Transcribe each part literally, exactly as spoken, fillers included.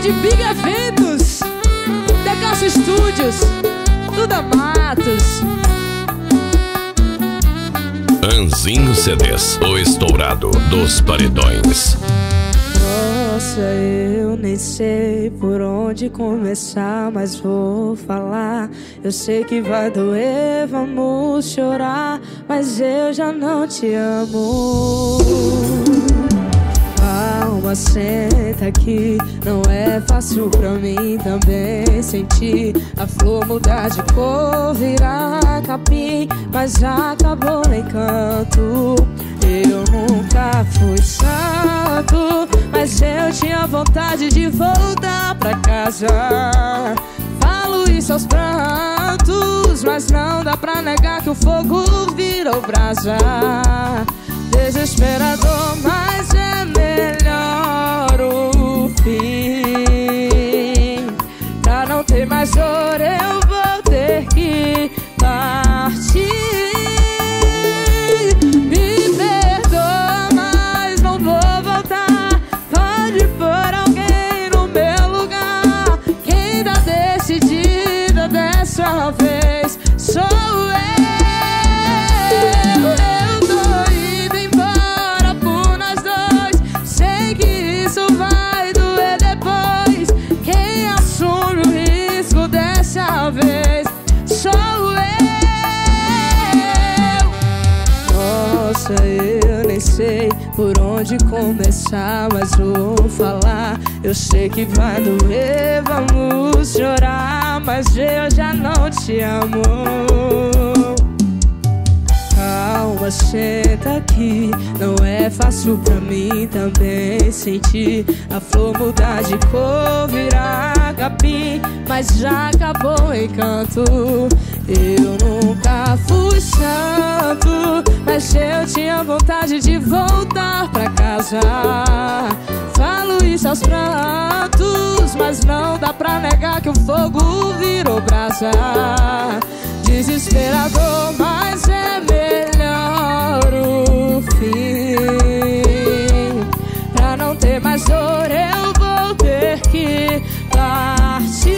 de Big Eventos, Decasso Studios, Duda Matos. Anzinho C Ds, o estourado dos paredões. Nossa, eu nem sei por onde começar, mas vou falar. Eu sei que vai doer, vamos chorar, mas eu já não te amo. Calma, senta aqui, não é fácil pra mim também sentir a flor mudar de cor, virar capim, mas já acabou o encanto. Eu nunca fui santo, mas eu tinha vontade de voltar pra casa. Falo isso aos prantos, mas não dá pra negar que o fogo virou brasa. Desesperador, mas é melhor o fim. Pra não ter mais dor eu vou ter que partir. Me perdoa, mas não vou voltar. Pode pôr alguém no meu lugar. Quem tá decidida dessa vez sou eu. Vez sou eu. Nossa, eu nem sei por onde começar, mas vou falar. Eu sei que vai doer, vamos chorar, mas eu já não te amo. Calma, senta aqui, não é fácil pra mim também sentir a flor mudar de cor, virar capim, mas já acabou o encanto. Eu nunca fui santo, mas eu tinha vontade de voltar pra casa. Falo isso aos prantos, mas não dá pra negar que o fogo virou brasa. Desesperador, mas é melhor o fim. Pra não ter mais dor eu vou ter que partir.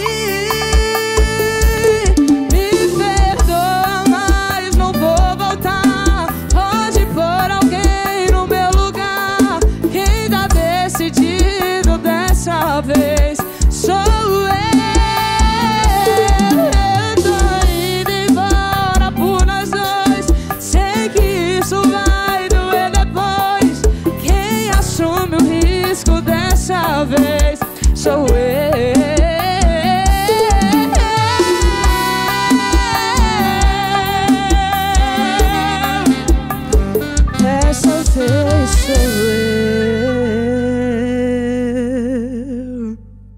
Me perdoa, mas não vou voltar. Pode pôr alguém no meu lugar. Quem tá decidido dessa vez sou eu. Dessa vez sou eu. Dessa vez sou eu.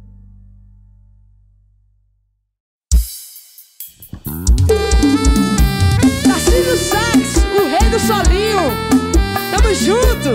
Tarcísio Sax, o rei do solinho. Tamo junto.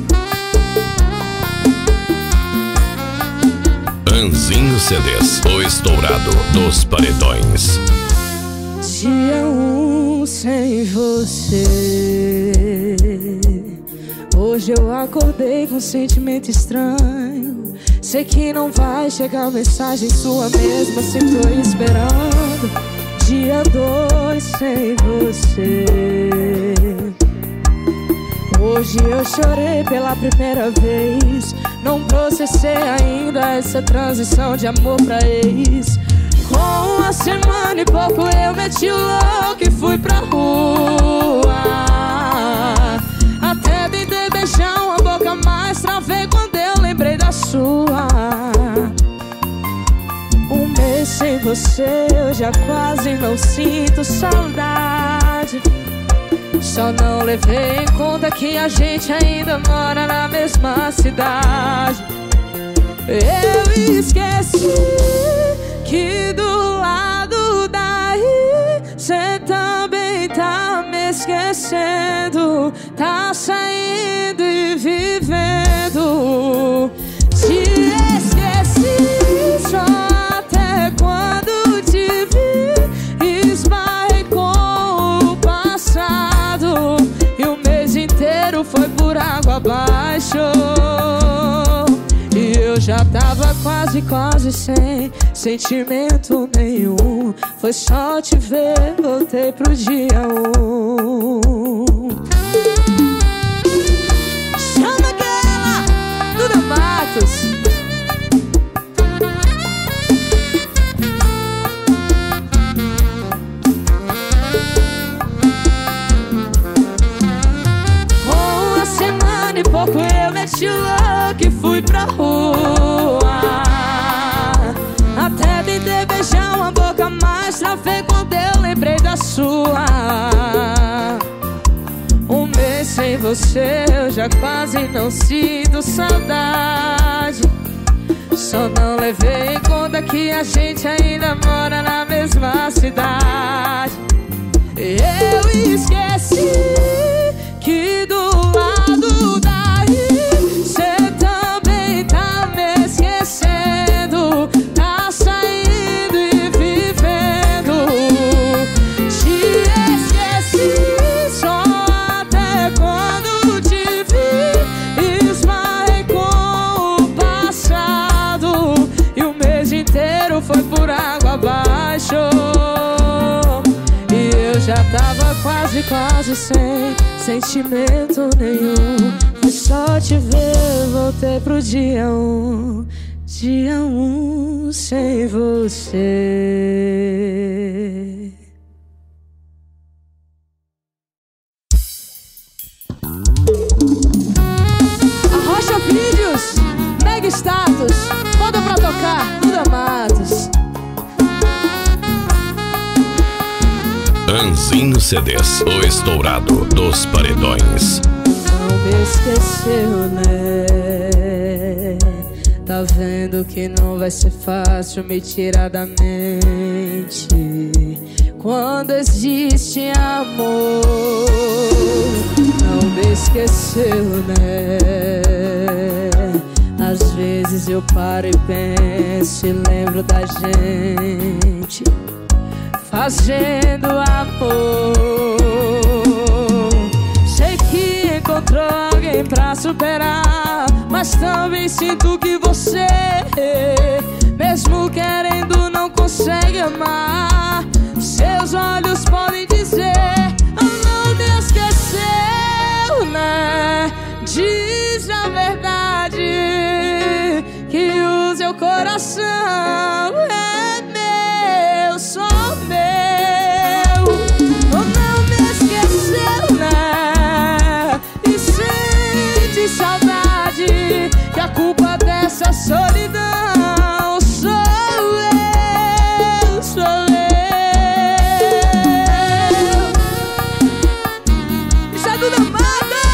Anzinho C Ds, o estourado dos paredões. Dia um sem você. Hoje eu acordei com um sentimento estranho. Sei que não vai chegar mensagem sua mesmo assim tô esperando. Dia dois sem você. Hoje eu chorei pela primeira vez. Não processei ainda essa transição de amor pra ex. Com uma semana e pouco eu meti o louco e fui pra rua. Até tentei beijar uma boca, mas travei quando eu lembrei da sua. Um mês sem você eu já quase não sinto saudade. Só não levei em conta que a gente ainda mora na mesma cidade. Eu esqueci que do lado daí cê também tá me esquecendo. Tá saindo e vivendo. Te esqueci só até quando te vi. Esbarrei com o passado e o mês inteiro foi por água abaixo. E eu já tava quase, quase sem sentimento nenhum. Foi só te ver, voltei pro dia um. Chama aquela, Duda Matos. E pouco eu meti o louco e fui pra rua. Até tentei beijar uma boca, mas travei quando eu lembrei da sua. Um mês sem você eu já quase não sinto saudade. Só não levei em conta que a gente ainda mora na mesma cidade. Eu esqueci que do lado daí cê também tá me esquecendo, tá saindo e vivendo. Te esqueci só até quando te vi, esbarrei com o passado e o mês inteiro foi por água abaixo. Já tava quase, quase sem sentimento nenhum. Foi só te ver, voltei pro dia um. Dia um sem você. Arrocha Vídeos, Mega Status, bota pra tocar, Duda Matos. Anzinho C Ds, o estourado dos paredões. Não me esqueceu, né? Tá vendo que não vai ser fácil me tirar da mente. Quando existe amor, não me esqueceu, né? Às vezes eu paro e penso e lembro da gente fazendo amor. Sei que encontrou alguém pra superar, mas também sinto que você, mesmo querendo, não consegue amar. Seus olhos podem dizer: não me esqueceu, né? Diz a verdade, que o seu coração é meu, só meu. Não me esqueceu, né? E sente saudade, que a culpa dessa solidão sou eu, sou eu. Isso é Duda Matos.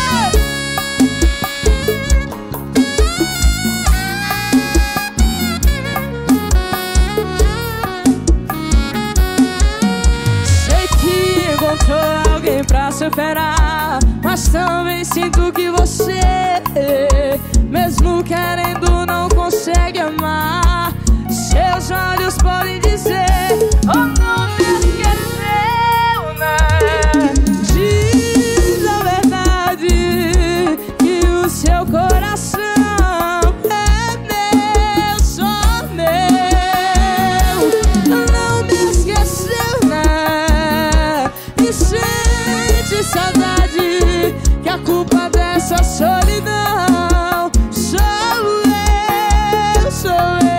Encontrou alguém pra superar, mas também sinto que você, mesmo querendo, não consegue amar. Seus olhos podem dizer: oh, não me esqueceu, né? Diz a verdade, que o seu coração é meu, só meu. Não me esqueceu, né? E sente saudade, que a culpa dessa solidão sou eu, sou eu.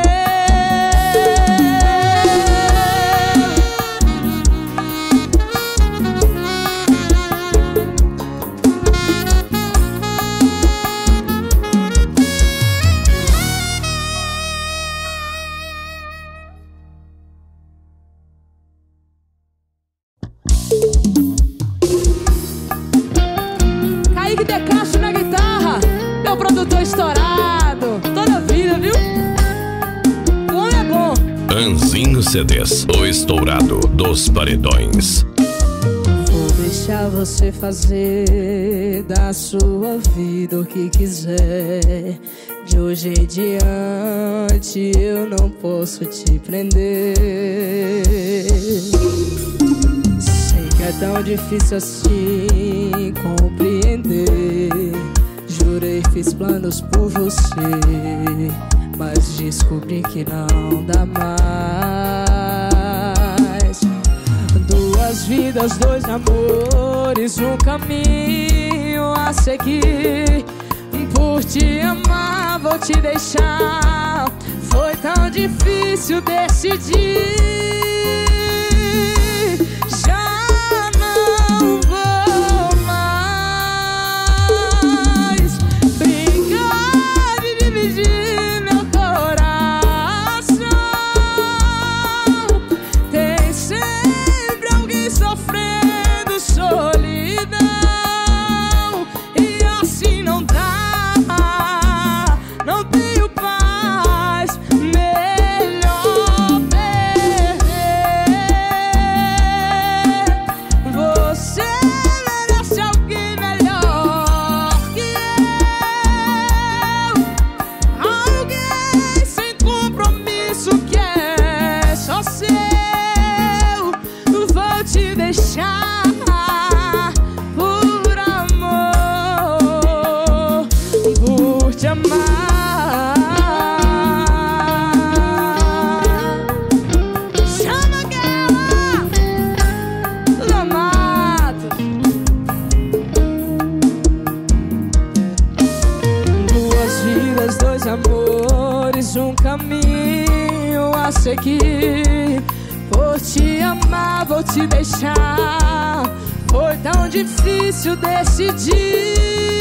Kaique De Castro na guitarra, meu produtor estourado toda a vida, viu? O homem é bom. Anzinho C Ds, o estourado dos paredões. Vou deixar você fazer da sua vida o que quiser. De hoje em diante eu não posso te prender. Sei que é tão difícil assim compreender. Jurei, fiz planos por você, mas descobri que não dá mais. Duas vidas, dois amores, um caminho a seguir. Por te amar, vou te deixar. Foi tão difícil decidir. Já não vou mais brincar de dividir meu coração. Tem sempre alguém sofrendo solidão, e assim não dá. Não tenho paz, melhor perder. Você merece alguém melhor que eu. Alguém sem compromisso que é só seu. Vou te deixar por amor, por te amar. Amores, um caminho a seguir. Por te amar, vou te deixar. Foi tão difícil decidir.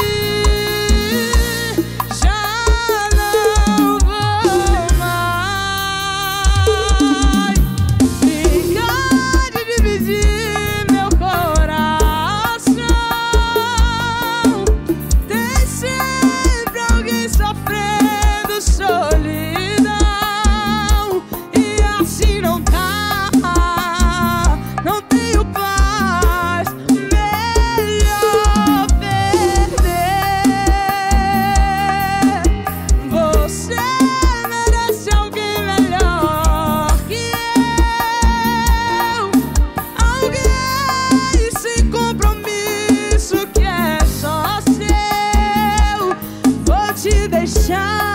Já não vou mais brincar de dividir meu coração. Tem sempre alguém sofrendo solidão, e assim não dá. Não tenho paz, melhor perder. Você merece alguém melhor que eu. Alguém sem compromisso que é só seu. Vou te deixar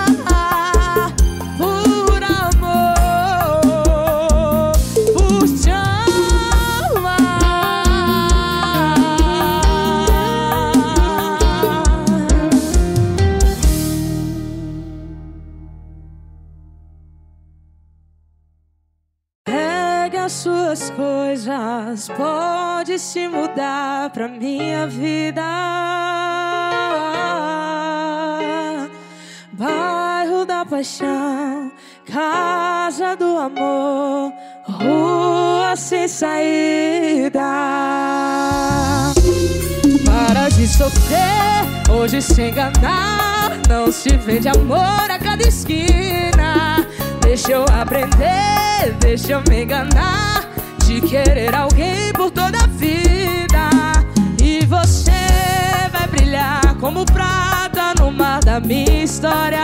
por amor, por te amar. Pegue as suas coisas, pode se mudar pra minha vida. Bairro da paixão, casa do amor, rua sem saída. Para de sofrer, hoje se enganar. Não se vende amor a cada esquina. Deixa eu aprender, deixa eu me enganar, de querer alguém por toda a vida. E você vai brilhar como prata no mar da minha história.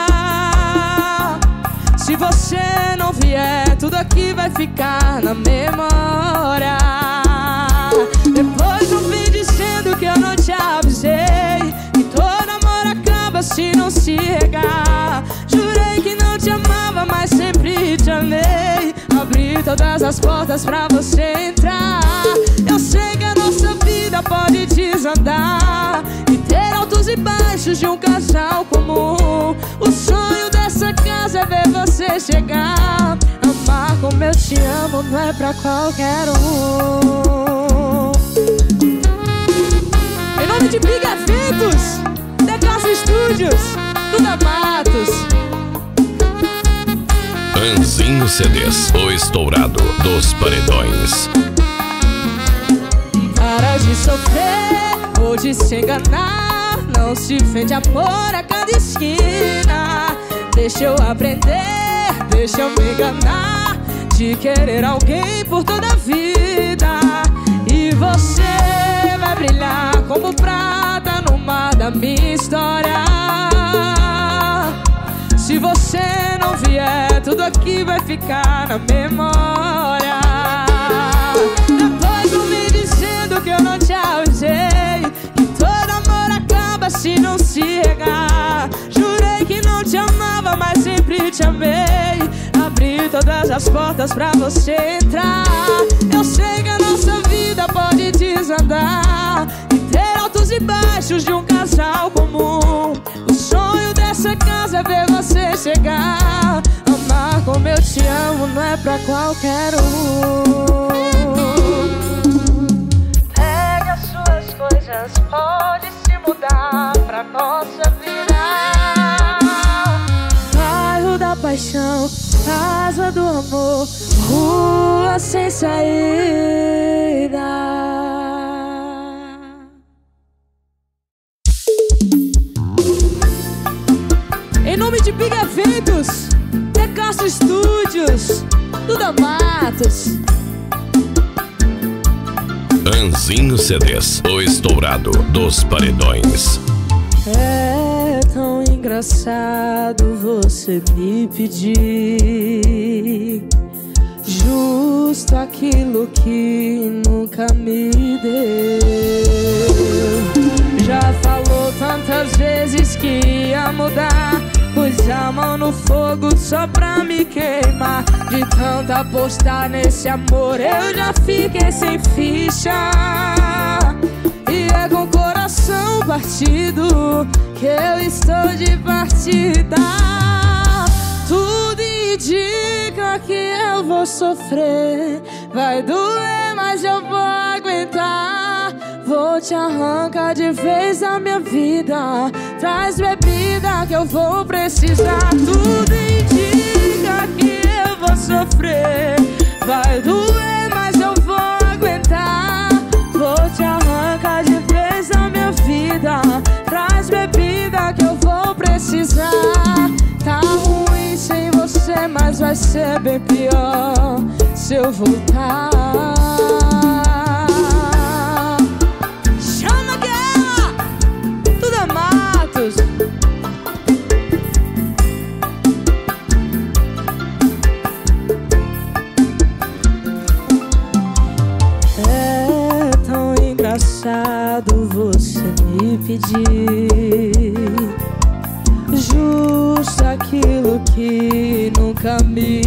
Se você não vier, tudo aqui vai ficar na memória. Depois eu vim dizendo que eu não te avisei, que todo amor acaba se não se regar. Jurei que não te amava, mas sempre te amei. Abri todas as portas pra você entrar. Eu sei que a nossa vida pode desandar e ter altos e baixos de um casal comum. O sonho dessa casa é ver você chegar. Amar como eu te amo não é pra qualquer um. Em nome de Big Eventos, Decasa Estúdios, Duda Matos, Anzinho C Ds, o estourado dos paredões. para de sofrer ou de se enganar. Não se vende amor a cada esquina. Deixa eu aprender, deixa eu me enganar, de querer alguém por toda a vida. E você vai brilhar como prata no mar da minha história. Se você não vier, tudo aqui vai ficar na memória. Depois tu me dizendo que eu não te avisei, que todo amor acaba se não se regar. Jurei que não te amava, mas sempre sempre te amei. Abri todas as portas pra você entrar. Eu sei que a nossa vida pode desandar e ter altos e baixos de um casal comum. O sonho dessa casa é ver você chegar. Amar como eu te amo não é pra qualquer um. Pegue as suas coisas, pode se mudar pra nossa vida. Bairro da paixão, casa do amor, rua sem saída. Em nome de Big Eventos, The Castro Studios, Duda Matos, Anzinho C Ds, o estourado dos paredões. é tão engraçado você me pedir justo aquilo que nunca me deu. Já falou tantas vezes que ia mudar, pus a mão no fogo só pra me queimar. De tanto apostar nesse amor eu já fiquei sem ficha. E é com o coração partido que eu estou de partida. Tudo indica que eu vou sofrer. Vai doer, mas eu vou aguentar. Vou te arrancar de vez da minha vida. Traz bebida que eu vou precisar. Tudo indica que eu vou sofrer. Vai doer, mas eu vou aguentar. Vou te arrancar de vez da minha vida. Traz bebida que eu vou precisar. Tá ruim sem você, mas vai ser bem pior se eu voltar. Chama aquela Duda Matos. É tão engraçado você me pedir justo aquilo que nunca me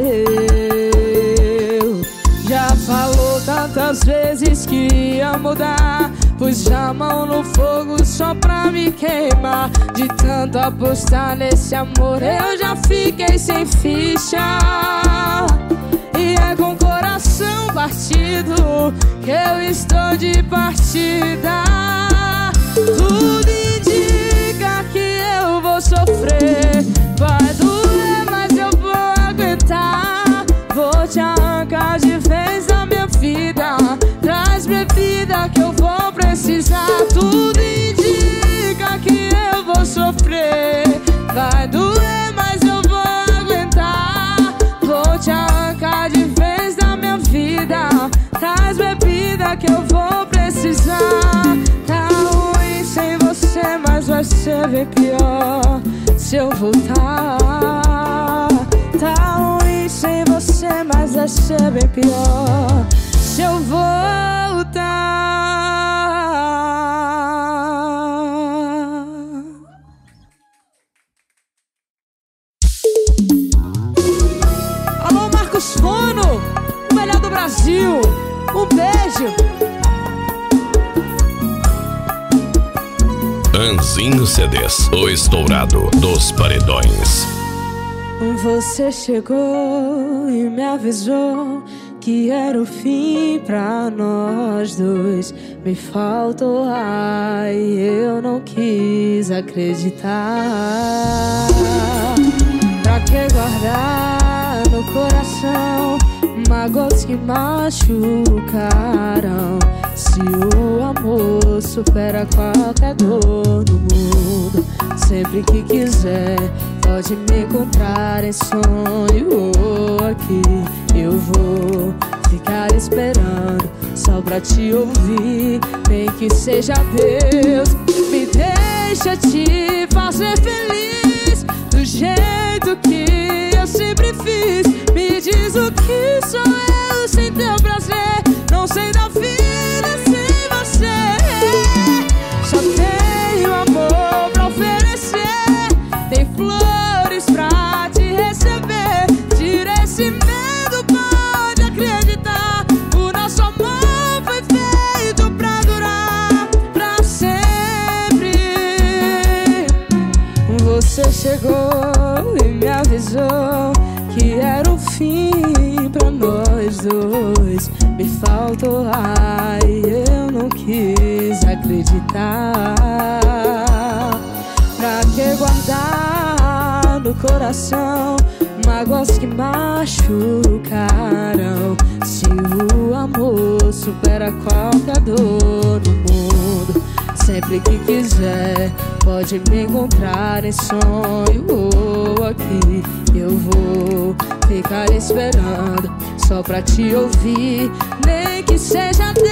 deu. Já falou tantas vezes que ia mudar, pus a mão no fogo só pra me queimar. De tanto apostar nesse amor eu já fiquei sem ficha. E é com o coração partido que eu estou de partida. Tudo indica que eu vou sofrer. Vai doer, mas eu vou aguentar. Vou te arrancar de vez da minha vida. Traz bebida que eu vou precisar. Tudo indica que eu vou sofrer. Vai doer, mas eu vou aguentar. Vou te arrancar de vez da minha vida. Traz bebida que eu vou precisar. Tá ruim sem você, mas vai ser bem pior se eu voltar. Tá ruim sem você, mas vai ser bem pior se eu voltar. Alô, Marcos Fono, o melhor do Brasil. Um beijo. Anzinho C Ds, o estourado dos paredões. Você chegou e me avisou que era o fim pra nós dois. Me faltou ar e eu não quis acreditar. Pra que guardar no coração mágoas que machucaram, se o amor supera qualquer dor no mundo? Sempre que quiser pode me encontrar em sonho ou aqui. Eu vou ficar esperando só pra te ouvir, nem que seja Deus. Me deixa te fazer feliz do jeito que eu sempre fiz. Me diz o que sou eu sem teu prazer. Não sei da vida sem você. Só tenho amor pra oferecer, tem flores pra te chegou e me avisou que era o fim pra nós dois. Me faltou ar e eu não quis acreditar. Pra que guardar no coração mágoas que machucaram, se o amor supera qualquer dor no mundo? Sempre que quiser pode me encontrar em sonho ou aqui. Eu vou ficar esperando só pra te ouvir, nem que seja Deus.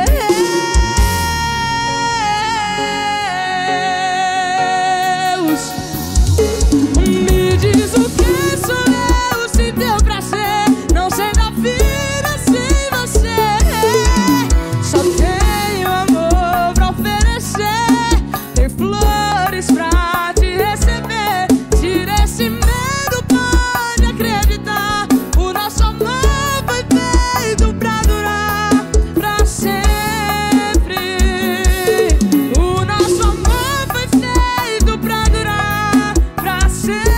Me diz o que sou eu sem teu prazer. Não sei da vida sem você. Só tenho amor pra oferecer, tem flores pra te receber. Tira esse medo, pode acreditar. O nosso amor foi feito pra durar pra sempre. O nosso amor foi feito pra durar pra sempre.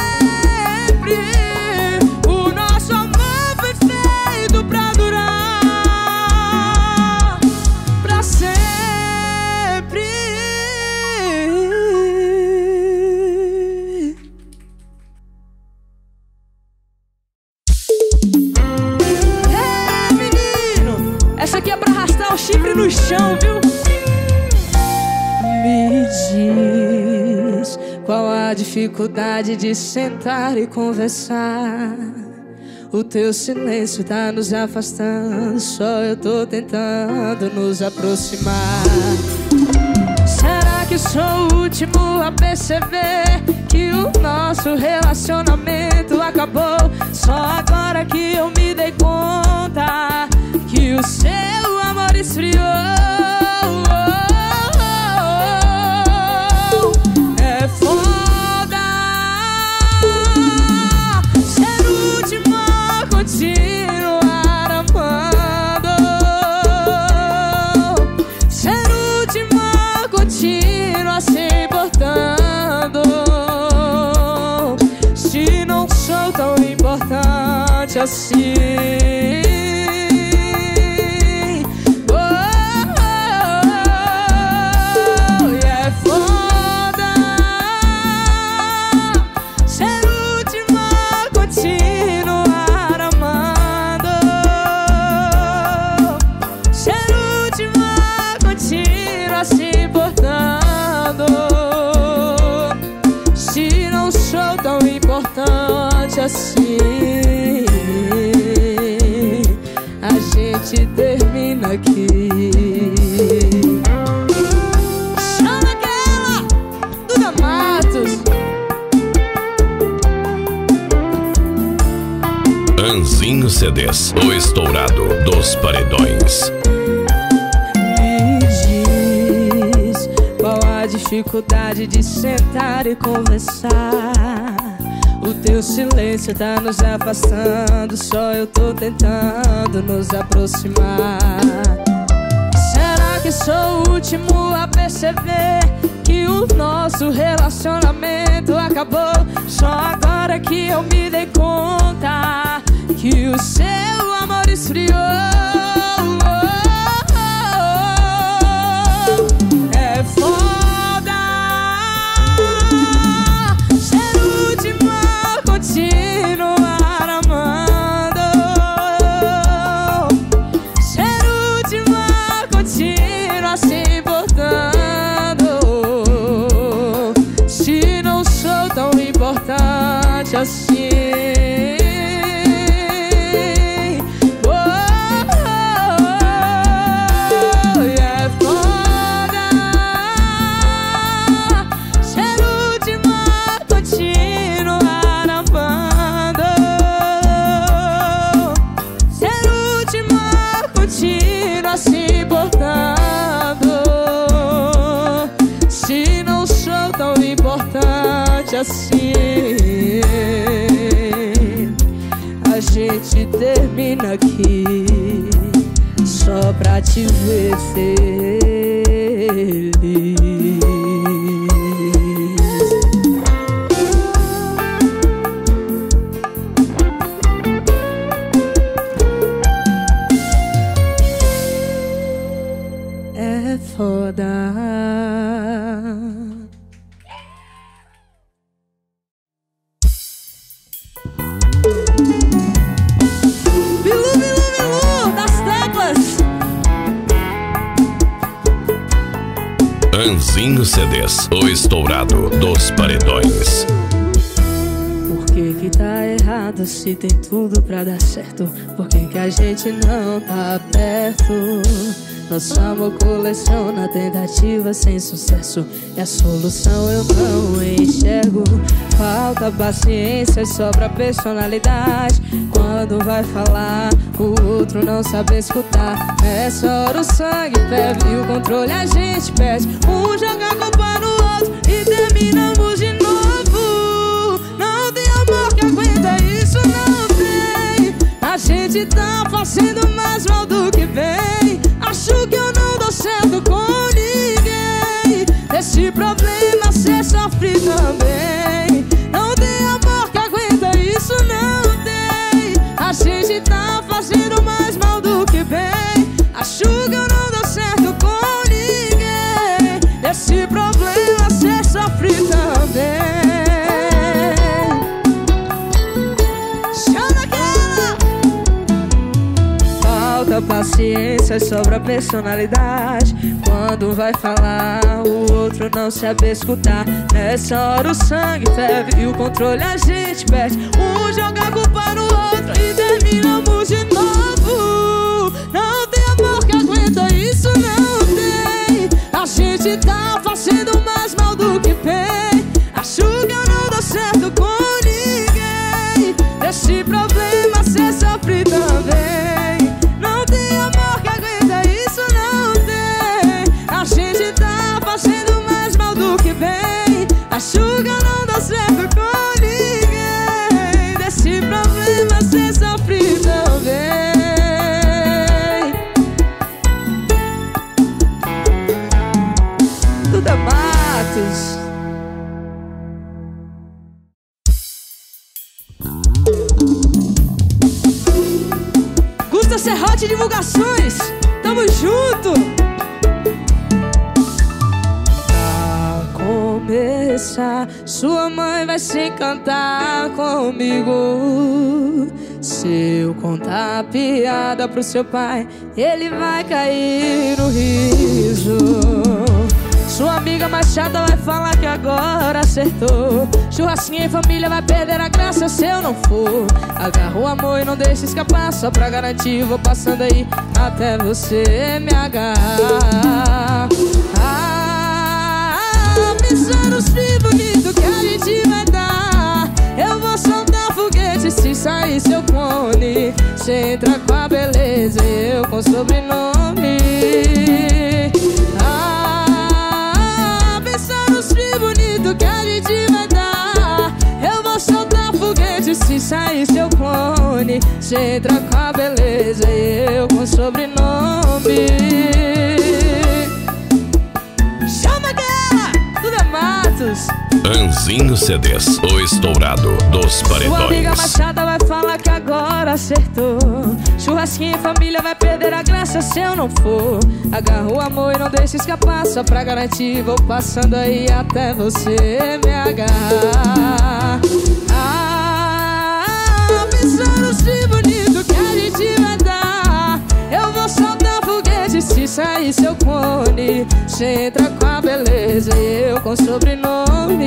O nosso amor foi feito pra durar pra sempre. É, menino, essa aqui é pra arrastar o chifre no chão, viu? Me diz qual a dificuldade de sentar e conversar. O teu silêncio tá nos afastando, só eu tô tentando nos aproximar. Será que sou o último a perceber que o nosso relacionamento acabou? Só agora que eu me dei conta que o seu amor esfriou. É foda ser o último a continuar amando, ser o último a continuar se importando. Se não sou tão importante assim. Oh, oh, oh, e é foda ser o último a continuar amando, ser o último a continuar se importando. Se não sou tão importante assim, a gente termina aqui. Chama aquela Duda Matos. Anzinho C Ds, o estourado dos paredões. Me diz qual a dificuldade de sentar e conversar. O teu silêncio tá nos afastando, só eu tô tentando nos aproximar. Será que sou o último a perceber que o nosso relacionamento acabou? Só agora que eu me dei conta que o seu amor esfriou. É foda ser o último a continuar amando, ser o último a continuar se importando. Se não sou tão importante assim. Oh, oh, oh, e é foda ser o último a continuar amando, ser o último a continuar se importando. Se não sou tão importante assim, a gente termina aqui só pra te ver feliz. Anzinho C Ds, o estourado dos paredões. Por que que tá errado se tem tudo pra dar certo? Por que que a gente não tá perto? Nosso amor coleciona tentativa sem sucesso, e a solução eu não enxergo. Falta paciência, sobra personalidade. Quando vai falar, o outro não sabe escutar. Nessa hora o sangue ferve e o controle a gente perde. Um joga a culpa no outro e terminamos de novo. Não tem amor que aguenta isso, não tem. A gente tá fazendo mais mal do que bem. Acho que eu não dou certo com ninguém. Esse problema cê sofre também. Não tem amor que aguenta isso, não tem. A gente tá fazendo mais mal do que bem. Acho que eu não dou certo com ninguém. Esse problema cê sofre também. Falta paciência, sobra personalidade. Quando vai falar, o outro não sabe escutar. Nessa hora o sangue ferve e o controle a gente perde. Um joga a culpa no outro e terminamos de novo. Não tem amor que aguenta isso, não tem. A gente tá fazendo mais mal do que bem. Acho que eu não dou certo com ninguém. Esse problema cê sofre também. Não tem amor que aguenta isso, não tem. A gente tá fazendo mais mal do que bem. Acho que eu não dou certo com ninguém. Desse problema cê sofre também. Duda Matos. Gusta Serrote Divulgações, tamo junto! Pra começar, sua mãe vai se encantar comigo. Se eu contar piada pro seu pai, ele vai cair no riso. Sua amiga mais chata vai falar que agora acertou. Churrasquinho em família vai perder a graça se eu não for. Agarra o amor e não deixa escapar. Só pra garantir vou passando aí até você me agarrar. Ah, pensando nos frios bonitos que a gente vai dar. Eu vou soltar foguete se sair seu clone. Cê entra com a beleza e eu com sobrenome. Bonito que a gente vai dar. Eu vou soltar foguete se sair seu clone. Cê entra com a beleza e eu com sobrenome. Chama aquela! Duda Matos. Anzinho C Ds, o estourado dos paredões. Sua amiga machada vai falar que agora acertou. Churrasquinho em família vai perder a graça se eu não for. Agarra o amor e não deixa escapar. Só pra garantir vou passando aí até você me agarrar. Ah, pensando nos frios bonitos que a gente vai dar. Eu vou soltar foguete se sair seu clone. Cê entra com a beleza e eu com sobrenome.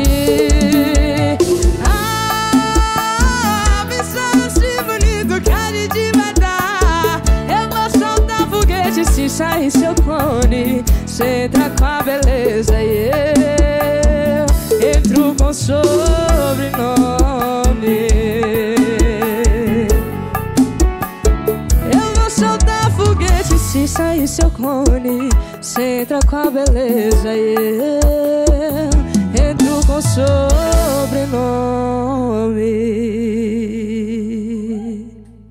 Ah, pensando nos frios bonitos que a gente vai dar. Eu vou soltar foguete se sair seu clone. Cê entra com a beleza e eu entro com sobrenome. Eu vou soltar foguete se sair seu clone. Cê entra com a beleza e eu entro com sobrenome.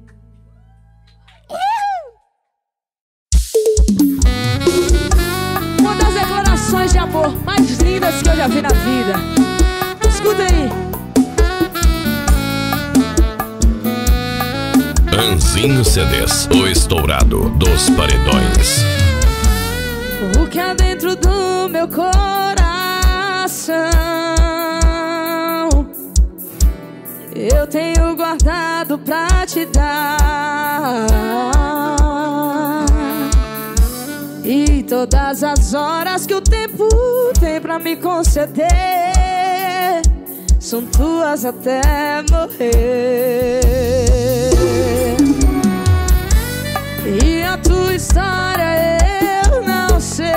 Uma das declarações de amor mais lindas que eu já vi na vida. Escuta aí. Anzinho C Ds, o estourado dos paredões. O que há dentro do meu coração eu tenho guardado pra te dar. E todas as horas que o tempo tempo tem pra me conceder? São tuas até morrer. E a tua história eu não sei,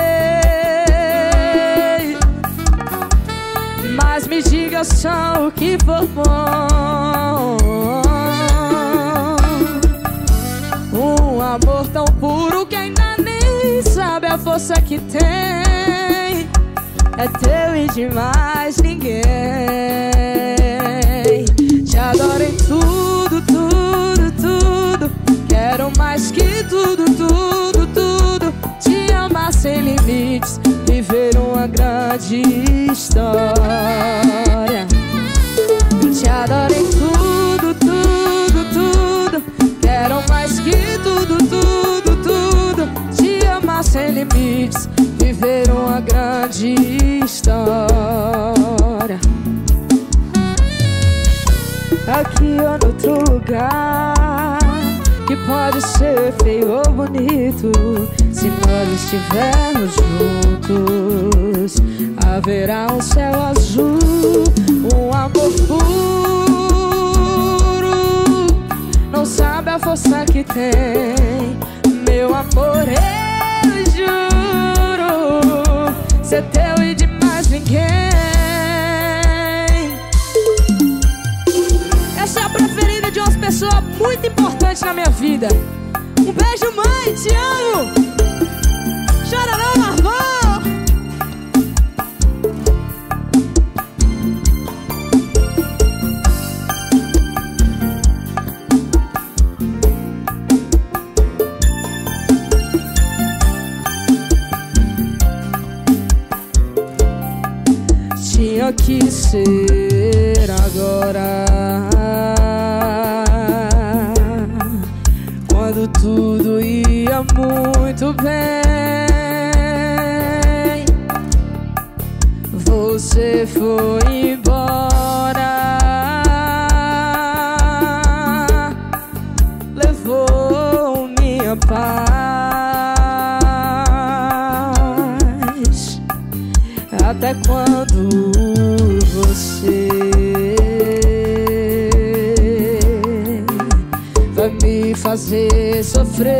mas me diga só o que for bom. Um amor tão puro que ainda nem sabe a força que tem. É teu e de mais ninguém. Te adoro em tudo, tudo, tudo. Quero mais que tudo, tudo, tudo. Te amar sem limites, viver uma grande história. Te adoro em tudo, tudo, tudo. Quero mais que tudo, tudo, tudo. Te amar sem limites, viver uma grande história. Aqui ou no outro lugar, que pode ser feio ou bonito, se nós estivermos juntos, haverá um céu azul, um amor puro. Não sabe a força que tem, meu amor, eu juro, ser teu e de mais ninguém. Essa é a preferida de umas pessoas muito importantes na minha vida. Um beijo, mãe, te amo. Chora não, Margot. Tinha que ser agora, quando tudo ia muito bem. Você foi embora, levou minha paz. Até quando você vai me fazer sofrer?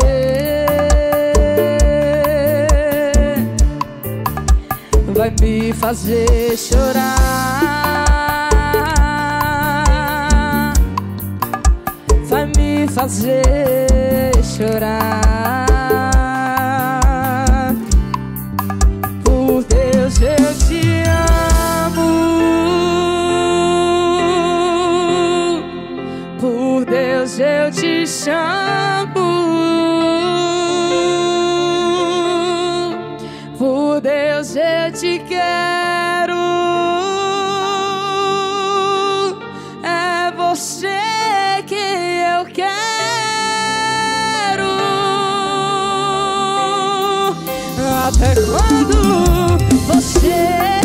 Vai me fazer chorar? Vai me fazer chorar? Por Deus eu te amo, por Deus eu te chamo, por Deus eu te quero. É você que eu quero. Até quando você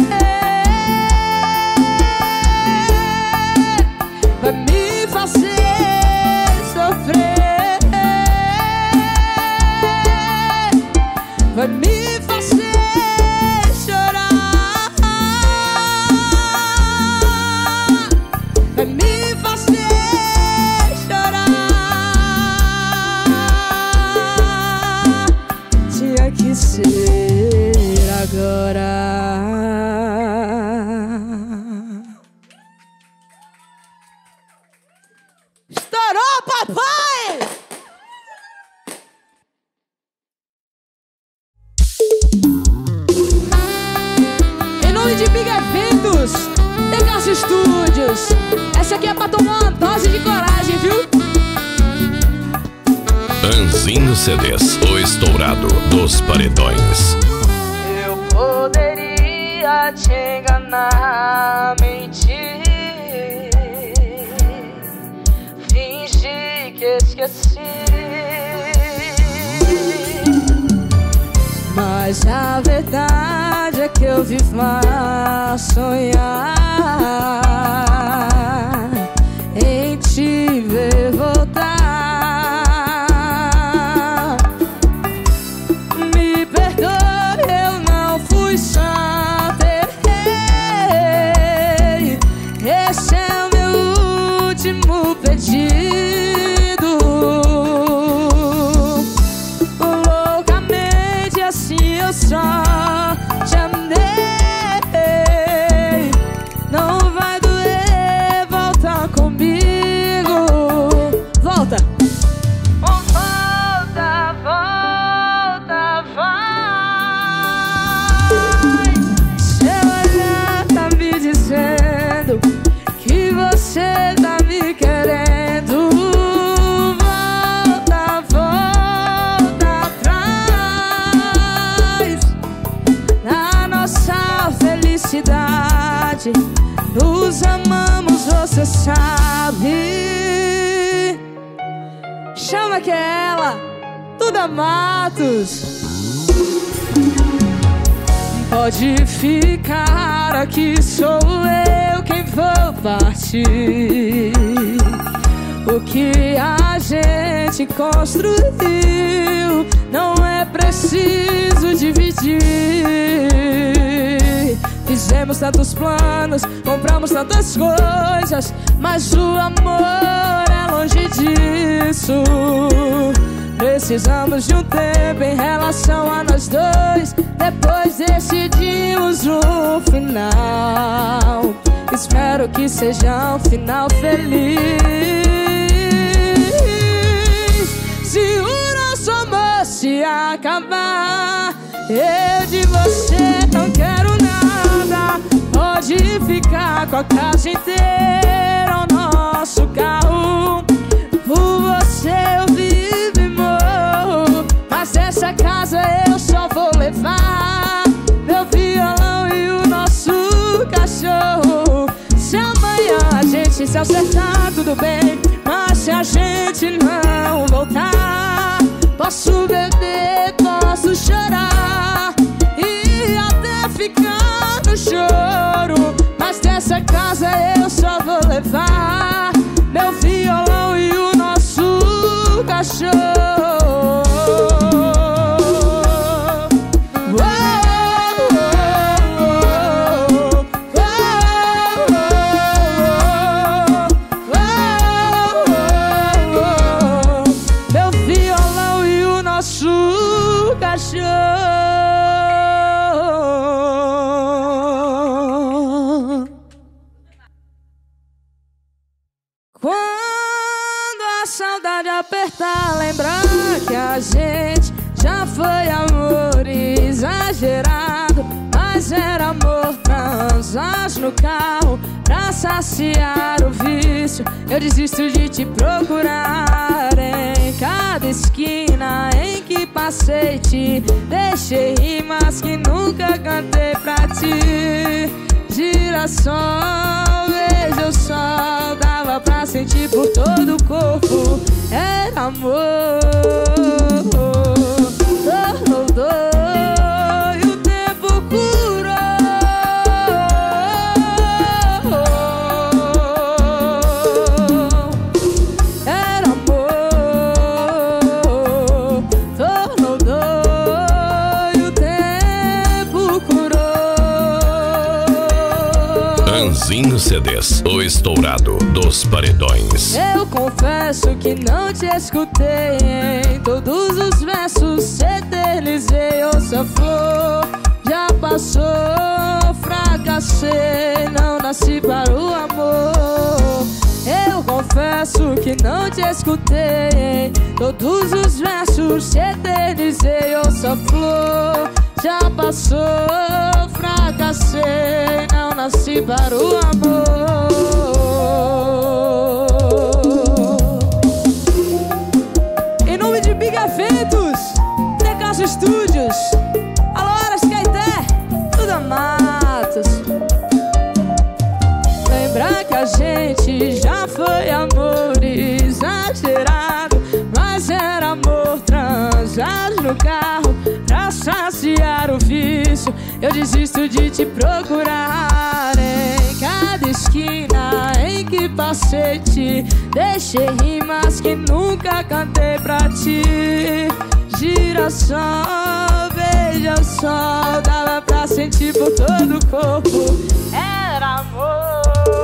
vai me fazer sofrer? Vai me fazer chorar? Vai me fazer chorar? Tinha que ser agora. Estourou, papai! Em nome de Big Eventos, Degaço Studios, essa aqui é pra tomar uma dose de coragem, viu? Anzinho C Ds, o estourado dos paredões. Eu poderia te enganar, mentir, fingir que esqueci, mas a verdade é que eu vivo a sonhar em te ver voltar. Me perdoe, eu não fui só verdade. Nos amamos, você sabe. Chama que é ela, Duda Matos. Pode ficar, aqui sou eu quem vou partir. O que a gente construiu não é preciso dividir. Fizemos tantos planos, compramos tantas coisas, mas o amor é longe disso. Precisamos de um tempo em relação a nós dois. Depois decidimos um final. Espero que seja um final feliz. Se o nosso amor se acabar, eu de você não quero nada. Pode ficar com a casa inteira, o nosso carro. Por você eu vivo e morro, mas dessa casa eu só vou levar meu violão e o nosso cachorro. Se amanhã a gente se acertar, tudo bem, mas se a gente não voltar, posso beber, posso chorar e até ficar no choro, mas dessa casa eu só vou levar meu violão e o nosso cachorro. Quando a saudade apertar, lembrar que a gente já foi amor exagerado, mas era amor transar no carro pra saciar o vício. Eu desisto de te procurar em cada esquina em que passei, te deixei rimas que nunca cantei pra ti. Girassol, veja o sol, dava pra sentir por todo o corpo. Era amor, dor, dor, e o tempo curou. Era amor, dor, dor, e o tempo curou. Anzinho C Ds, o estourado dos paredões. Eu confesso que não te escutei em todos os versos, eternizei ouça flor. Já passou, fracassei, não nasci para o amor. Eu confesso que não te escutei em todos os versos, eternizei ouça flor. Já passou, fracassei, não nasci para o amor. Em nome de Big Eventos, Decasso Estúdios, Aloras Caeté, Duda Matos. Lembrar que a gente já foi amor exagerado, mas era amor transar no carro pra saciar o vício. Eu desisto de te procurar em cada esquina em que passei, te deixei rimas que nunca cantei pra ti. Girassol, veja o sol, dava pra sentir por todo o corpo. Era amor,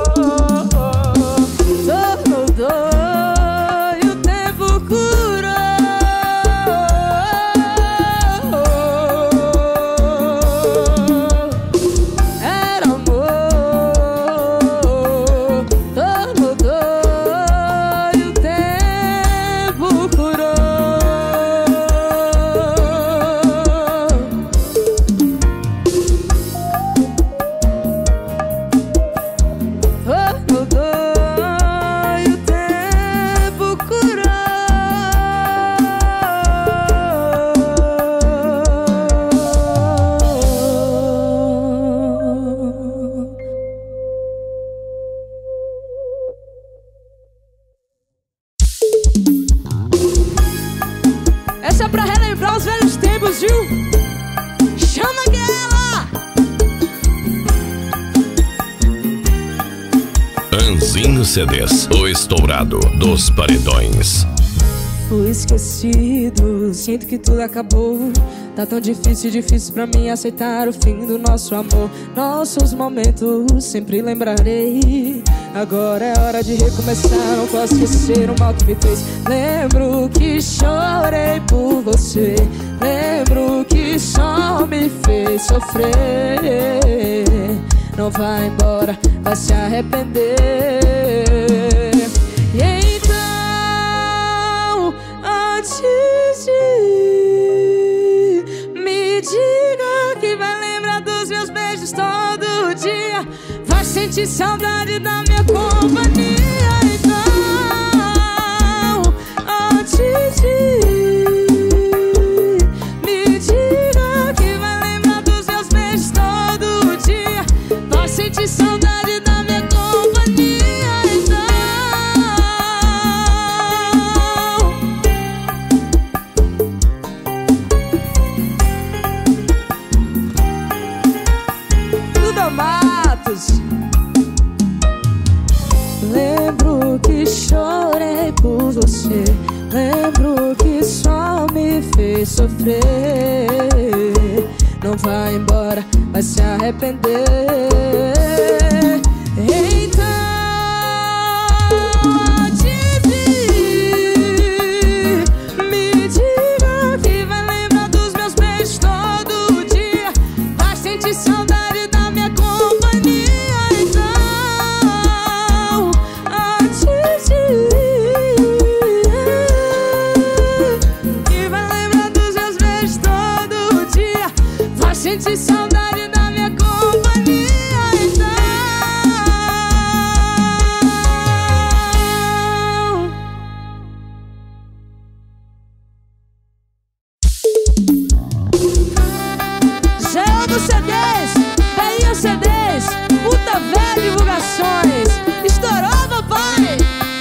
dor, dor, e o tempo curou. Era amor, dor, dor, e o tempo curou. Brasil. Chama aquela Anzinho C Ds, o estourado dos paredões. Fui esquecido, sinto que tudo acabou. Tá tão difícil, difícil pra mim aceitar o fim do nosso amor. Nossos momentos sempre lembrarei. Agora é hora de recomeçar, não posso esquecer o mal que me fez. Lembro que chorei por você, lembro que só me fez sofrer. Não vai embora, vai se arrepender. E então, antes de ir, me diga que vai lembrar dos meus beijos todo dia. Vai sentir saudade da minha companhia. Então, antes de ir, me diga que vai lembrar dos meus beijos todo dia. Vai sentir saudade da minha companhia. Então, Duda Matos. Lembro que chorei por você, lembro que só me fez sofrer. Não vai embora, vai se arrepender. Então, antes de ir, me diga que vai lembrar dos meus beijos todo dia. Vai sentir saudade da minha companhia. Então, antes de ir, que vai lembrar dos meus beijos todo dia. Vai sentir saudade da minha companhia. Então, Geraldo C Ds, Veinho C Ds, Puta Velha Divulgações. Estourou, papai!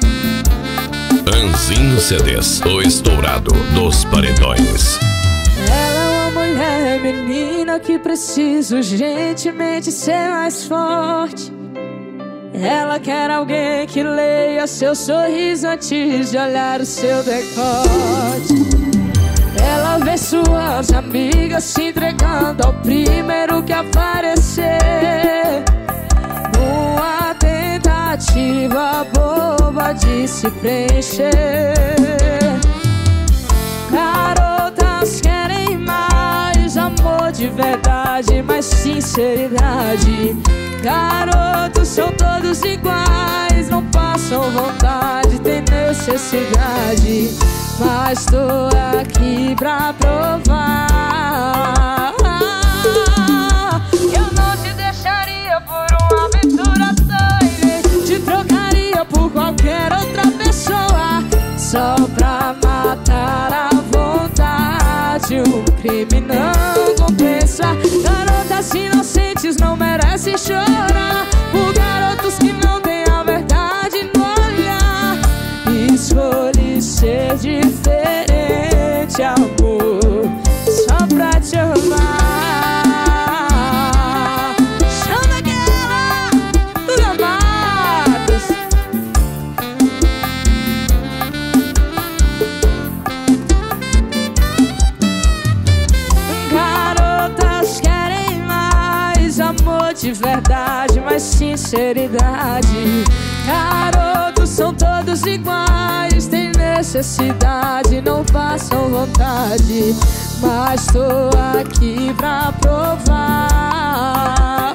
Anzinho C Ds, o estourado dos paredões. Ela é uma mulher, menina, que precisa urgentemente ser mais forte. Ela quer alguém que leia seu sorriso antes de olhar o seu decote. Ela vê suas amigas se entregando ao primeiro que aparecer, numa tentativa boba de se preencher. Garotas querem mais amor de verdade, mais sinceridade. Garotos são todos iguais, não passam vontade, tem necessidade. Mas tô aqui pra provar, eu não te deixaria por uma aventura doida, te trocaria por qualquer outra pessoa, só pra matar a vontade. Um crime não compensa. Garotas inocentes não merecem chorar por garotos que não têm a verdade no olhar. Escolhi ser diferente, amor, só pra te amar. Chama aquela Duda Matos. Garotas querem mais amor de verdade, mais sinceridade. Garotos são todos iguais, tem necessidade, não passam vontade. Mas tô aqui pra provar,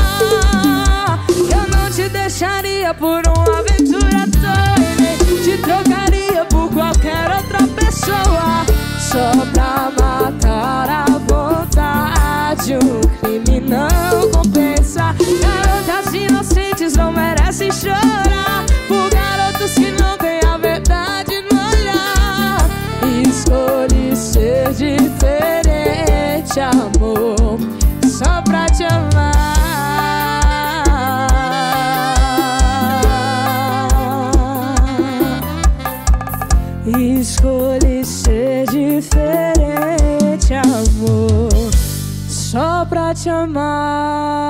eu não te deixaria por uma aventura doida, te trocaria por qualquer outra pessoa, só pra matar a vontade. Um crime não compensa. Garotas inocentes não merecem chorar por garotos que não têm a verdade no olhar. Escolhi ser diferente, amor, só pra te amar. Escolhi ser diferente, amor. pra te amar.